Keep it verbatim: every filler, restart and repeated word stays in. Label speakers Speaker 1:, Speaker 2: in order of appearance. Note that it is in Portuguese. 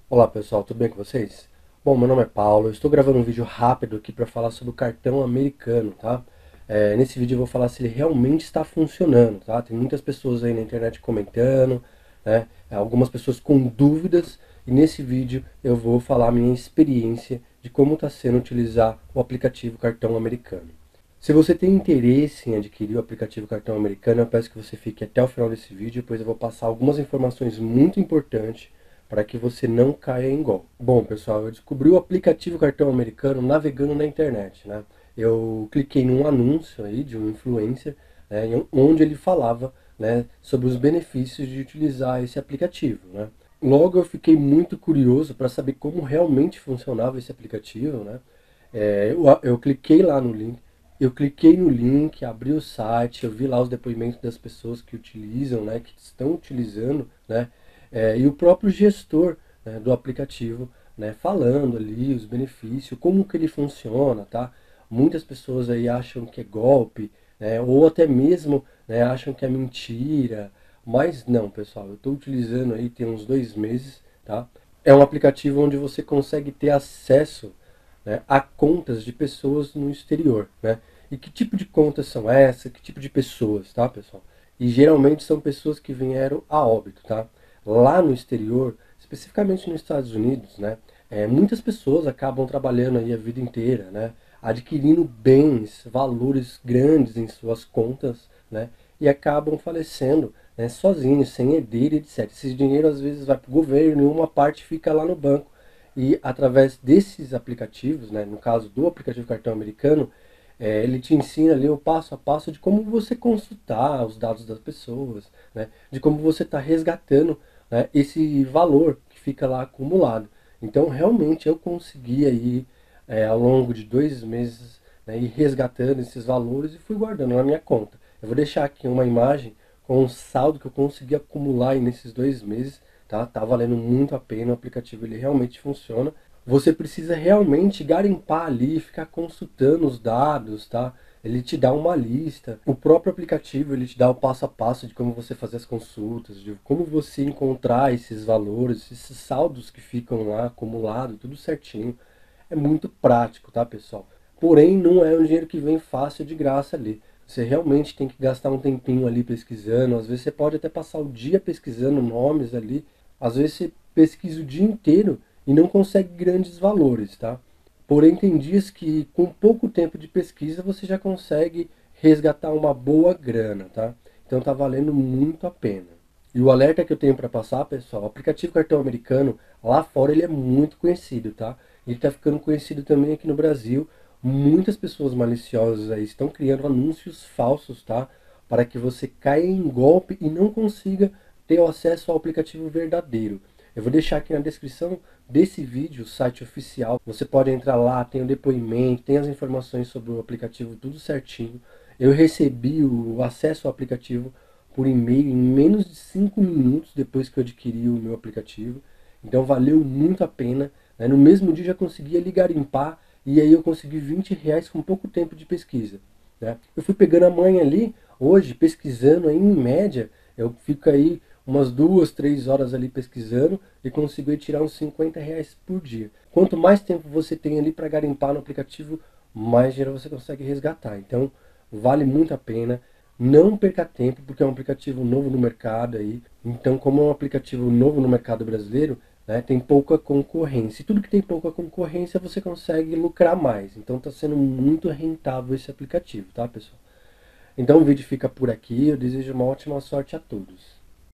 Speaker 1: Olá pessoal, tudo bem com vocês? Bom, meu nome é Paulo, eu estou gravando um vídeo rápido aqui para falar sobre o cartão americano, tá? É, nesse vídeo eu vou falar se ele realmente está funcionando, tá? Tem muitas pessoas aí na internet comentando, né? Algumas pessoas com dúvidas, e nesse vídeo eu vou falar a minha experiência de como está sendo utilizar o aplicativo cartão americano. Se você tem interesse em adquirir o aplicativo cartão americano, eu peço que você fique até o final desse vídeo, pois eu vou passar algumas informações muito importantes para que você não caia em golpe. Bom, pessoal, eu descobri o aplicativo cartão americano navegando na internet, né? Eu cliquei num anúncio aí de um influencer, né, onde ele falava, né, sobre os benefícios de utilizar esse aplicativo, né? Logo eu fiquei muito curioso para saber como realmente funcionava esse aplicativo, né? É, eu, eu cliquei lá no link, eu cliquei no link, abri o site, eu vi lá os depoimentos das pessoas que utilizam, né, que estão utilizando, né, é, e o próprio gestor, né, do aplicativo, né, falando ali os benefícios, como que ele funciona, tá? Muitas pessoas aí acham que é golpe, né, ou até mesmo, né, acham que é mentira, mas não, pessoal, eu estou utilizando aí tem uns dois meses, tá? É um aplicativo onde você consegue ter acesso, né, a contas de pessoas no exterior, né? E que tipo de contas são essas? Que tipo de pessoas, tá, pessoal? E geralmente são pessoas que vieram a óbito, tá? Lá no exterior, especificamente nos Estados Unidos, né? É, muitas pessoas acabam trabalhando aí a vida inteira, né? Adquirindo bens, valores grandes em suas contas, né? E acabam falecendo, né, sozinhos, sem herdeiro, etcétera. Esse dinheiro às vezes vai para o governo e uma parte fica lá no banco. E através desses aplicativos, né, no caso do aplicativo cartão americano, é, ele te ensina ali o passo a passo de como você consultar os dados das pessoas, né, de como você está resgatando, né, esse valor que fica lá acumulado. Então, realmente, eu consegui aí, é, ao longo de dois meses, né, ir resgatando esses valores e fui guardando na minha conta. Eu vou deixar aqui uma imagem com o saldo que eu consegui acumular aí nesses dois meses, tá? Tá valendo muito a pena, o aplicativo ele realmente funciona. Você precisa realmente garimpar ali, ficar consultando os dados, tá? Ele te dá uma lista. O próprio aplicativo ele te dá o passo a passo de como você fazer as consultas, de como você encontrar esses valores, esses saldos que ficam lá acumulados, tudo certinho. É muito prático, tá, pessoal? Porém, não é um dinheiro que vem fácil de graça ali. Você realmente tem que gastar um tempinho ali pesquisando. Às vezes você pode até passar o dia pesquisando nomes ali. Às vezes você pesquisa o dia inteiro e não consegue grandes valores, tá? Porém, tem dias que com pouco tempo de pesquisa você já consegue resgatar uma boa grana, tá? Então tá valendo muito a pena. E o alerta que eu tenho para passar, pessoal, o aplicativo cartão americano, lá fora ele é muito conhecido, tá? Ele está ficando conhecido também aqui no Brasil. Muitas pessoas maliciosas aí estão criando anúncios falsos, tá? Para que você caia em golpe e não consiga ter o acesso ao aplicativo verdadeiro. Eu vou deixar aqui na descrição desse vídeo o site oficial. Você pode entrar lá, tem o depoimento, tem as informações sobre o aplicativo, tudo certinho. Eu recebi o acesso ao aplicativo por e-mail em menos de cinco minutos depois que eu adquiri o meu aplicativo. Então valeu muito a pena, né? No mesmo dia já conseguia ali garimpar e aí eu consegui vinte reais com pouco tempo de pesquisa, né? Eu fui pegando a manha ali, hoje pesquisando aí, em média, eu fico aí umas duas, três horas ali pesquisando e consigo aí tirar uns cinquenta reais por dia. Quanto mais tempo você tem ali para garimpar no aplicativo, mais dinheiro você consegue resgatar. Então vale muito a pena. Não perca tempo, porque é um aplicativo novo no mercado aí. Então, como é um aplicativo novo no mercado brasileiro, né, tem pouca concorrência. E tudo que tem pouca concorrência, você consegue lucrar mais. Então, está sendo muito rentável esse aplicativo, tá, pessoal? Então, o vídeo fica por aqui. Eu desejo uma ótima sorte a todos.